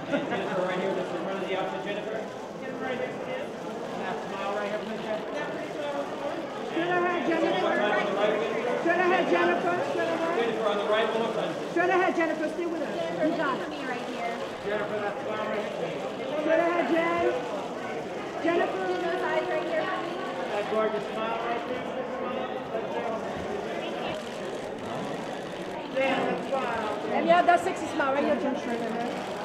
Jennifer, right here. This is in front of the outfit, Jennifer. Jennifer, right here, please. Now, smile right here, please, Jennifer. Straight ahead, Jennifer. Straight ahead, Jennifer. Straight ahead. Jennifer, on the right, one more time. Straight ahead, Jennifer. Stay with us. Jennifer, You got look it. at me right here. Jennifer, that smile right here, please. Straight ahead, Jay. Jennifer. Do those eyes right here for me. That gorgeous smile right there. And yeah, that's sexy smile right here, Jennifer. Straight ahead.